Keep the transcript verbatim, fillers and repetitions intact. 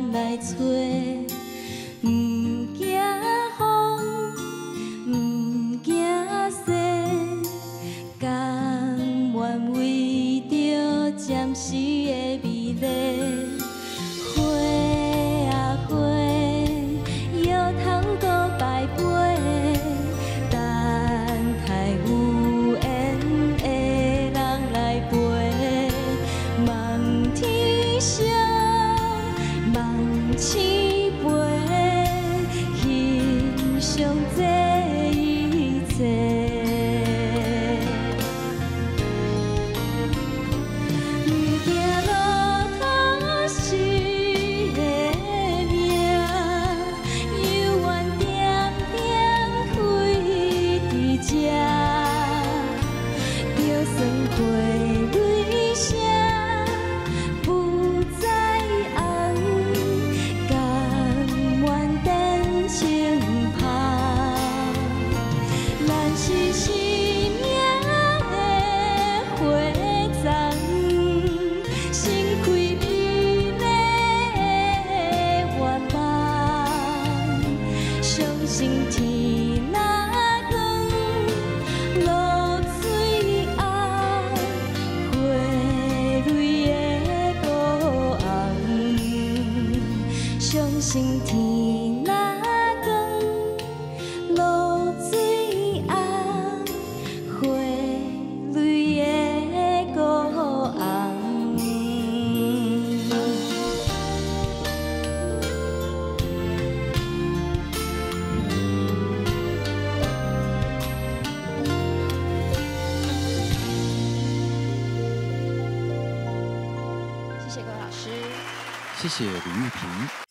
咱来找。毋惊风，毋惊雪，甘愿为着暂时的美丽。花啊花，摇头搁摆飞，等待有缘的人来陪。望天上，望星飞，欣赏这一切。 相信天若光，露水红，花蕊的高红。相信天若光，露水红，花蕊的高红。 谢谢各位老师， 谢谢李玉萍。